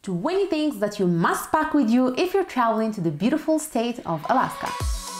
20 things that you must pack with you if you're traveling to the beautiful state of Alaska.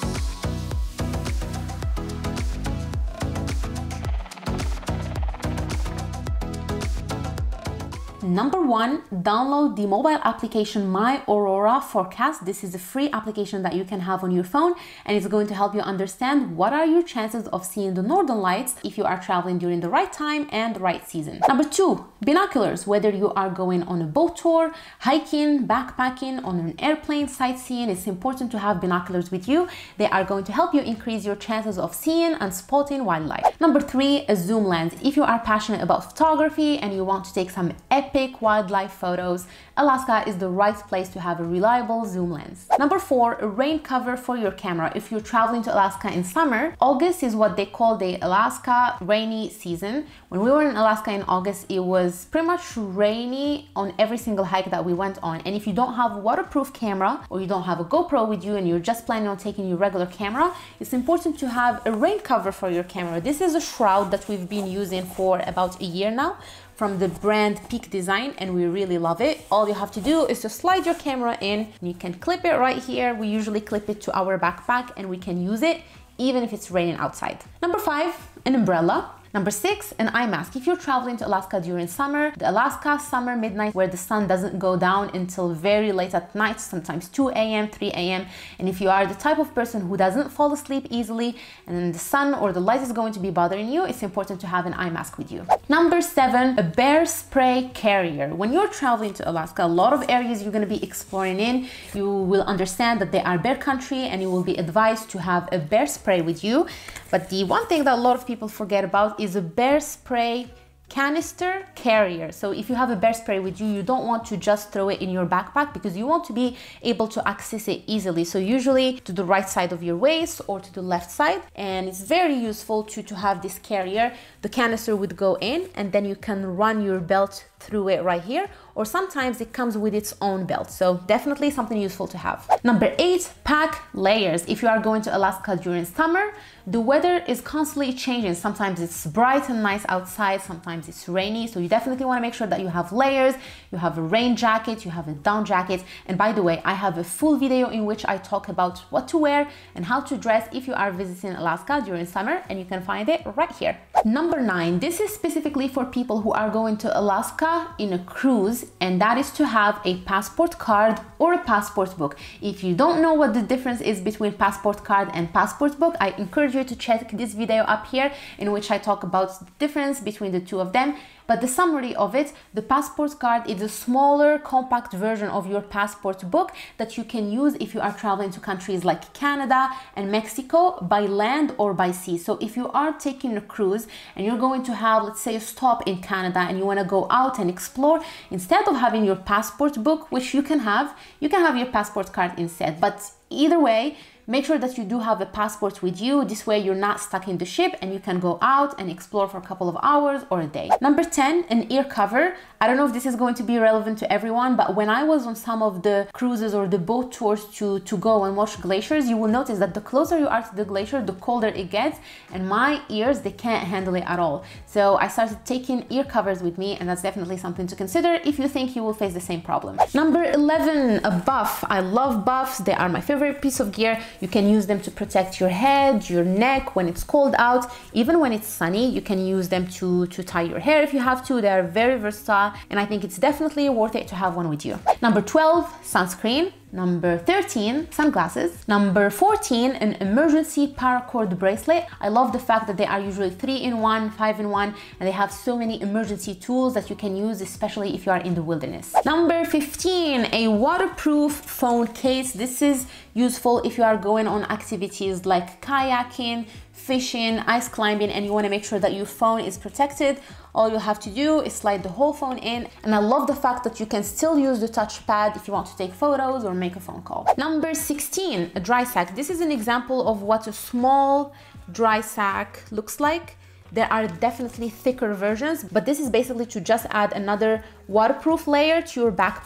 Number 1, download the mobile application My Aurora Forecast. This is a free application that you can have on your phone, and it's going to help you understand what are your chances of seeing the northern lights if you are traveling during the right time and the right season. Number 2, binoculars. Whether you are going on a boat tour, hiking, backpacking, on an airplane, sightseeing, it's important to have binoculars with you. They are going to help you increase your chances of seeing and spotting wildlife. Number 3, a zoom lens. If you are passionate about photography and you want to take some epic wildlife photos, Alaska is the right place to have a reliable zoom lens. Number 4, a rain cover for your camera. If you're traveling to Alaska in summer, August is what they call the Alaska rainy season. When we were in Alaska in August, it was pretty much rainy on every single hike that we went on. And if you don't have a waterproof camera or you don't have a GoPro with you and you're just planning on taking your regular camera, it's important to have a rain cover for your camera. This is a shroud that we've been using for about a year now, from the brand Peak Design, and we really love it. All you have to do is to slide your camera in. You can clip it right here. We usually clip it to our backpack and we can use it even if it's raining outside. Number 5, an umbrella. Number 6, an eye mask. If you're traveling to Alaska during summer, the Alaska summer midnight where the sun doesn't go down until very late at night, sometimes 2 a.m., 3 a.m. And if you are the type of person who doesn't fall asleep easily and the sun or the light is going to be bothering you, it's important to have an eye mask with you. Number 7, a bear spray carrier. When you're traveling to Alaska, a lot of areas you're going to be exploring in, you will understand that they are bear country and you will be advised to have a bear spray with you. But the one thing that a lot of people forget about is a bear spray canister carrier. So if you have a bear spray with you, you don't want to just throw it in your backpack because you want to be able to access it easily. So usually to the right side of your waist or to the left side. And it's very useful to have this carrier. The canister would go in and then you can run your belt through it right here, or sometimes it comes with its own belt. So definitely something useful to have. Number 8, pack layers. If you are going to Alaska during summer, the weather is constantly changing. Sometimes it's bright and nice outside, sometimes it's rainy. So you definitely want to make sure that you have layers, you have a rain jacket, you have a down jacket. And by the way, I have a full video in which I talk about what to wear and how to dress if you are visiting Alaska during summer, and you can find it right here. Number 9, this is specifically for people who are going to Alaska in a cruise, and that is to have a passport card or a passport book. If you don't know what the difference is between passport card and passport book, I encourage you to check this video up here in which I talk about the difference between the two of them. But the summary of it, the passport card is a smaller, compact version of your passport book that you can use if you are traveling to countries like Canada and Mexico by land or by sea. So if you are taking a cruise and you're going to have, let's say, a stop in Canada and you want to go out and explore, instead of having your passport book, which you can have your passport card instead. But either way, make sure that you do have a passport with you. This way you're not stuck in the ship and you can go out and explore for a couple of hours or a day. Number 10, an ear cover. I don't know if this is going to be relevant to everyone, but when I was on some of the cruises or the boat tours to go and watch glaciers, you will notice that the closer you are to the glacier, the colder it gets, and my ears, they can't handle it at all. So I started taking ear covers with me, and that's definitely something to consider if you think you will face the same problem. Number 11, a buff. I love buffs. They are my favorite piece of gear. You can use them to protect your head, your neck when it's cold out. Even when it's sunny, you can use them to tie your hair if you have to. They are very versatile, and I think it's definitely worth it to have one with you. Number 12, sunscreen. Number 13, sunglasses. Number 14, an emergency paracord bracelet. I love the fact that they are usually 3-in-1, 5-in-1, and they have so many emergency tools that you can use, especially if you are in the wilderness. Number 15, a waterproof phone case. This is useful if you are going on activities like kayaking, fishing, ice climbing, and you want to make sure that your phone is protected. All you have to do is slide the whole phone in, and I love the fact that you can still use the touchpad if you want to take photos or make a phone call. Number 16, a dry sack. This is an example of what a small dry sack looks like. There are definitely thicker versions, but this is basically to just add another waterproof layer to your backpack,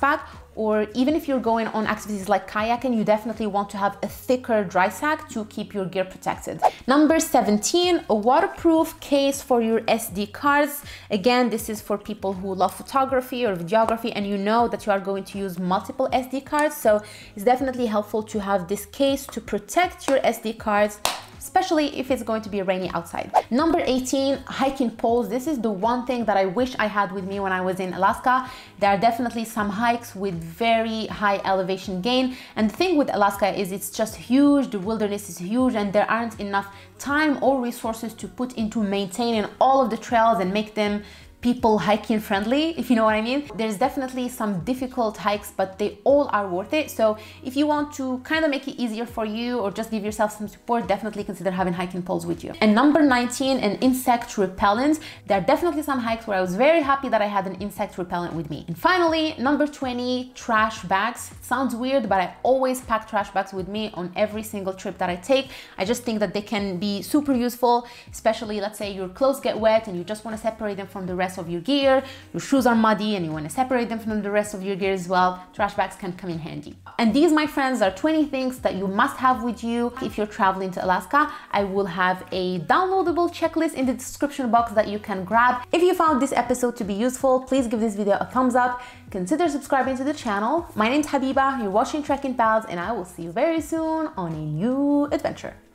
or even if you're going on activities like kayaking, you definitely want to have a thicker dry sack to keep your gear protected. Number 17, a waterproof case for your SD cards. Again, this is for people who love photography or videography and you know that you are going to use multiple SD cards. So it's definitely helpful to have this case to protect your SD cards, especially if it's going to be rainy outside. Number 18, hiking poles. This is the one thing that I wish I had with me when I was in Alaska. There are definitely some hikes with very high elevation gain. And the thing with Alaska is it's just huge, the wilderness is huge, and there aren't enough time or resources to put into maintaining all of the trails and make them people hiking friendly, if you know what I mean. There's definitely some difficult hikes, but they all are worth it. So if you want to kind of make it easier for you or just give yourself some support, definitely consider having hiking poles with you. And number 19, an insect repellent. There are definitely some hikes where I was very happy that I had an insect repellent with me. And finally, number 20, trash bags. It sounds weird, but I always pack trash bags with me on every single trip that I take. I just think that they can be super useful, especially let's say your clothes get wet and you just want to separate them from the rest of your gear, your shoes are muddy and you want to separate them from the rest of your gear as well. Trash bags can come in handy. And these, my friends, are 20 things that you must have with you if you're traveling to Alaska. I will have a downloadable checklist in the description box that you can grab. If you found this episode to be useful, please give this video a thumbs up. Consider subscribing to the channel. My name's Habiba, you're watching Trekking Pals, and I will see you very soon on a new adventure.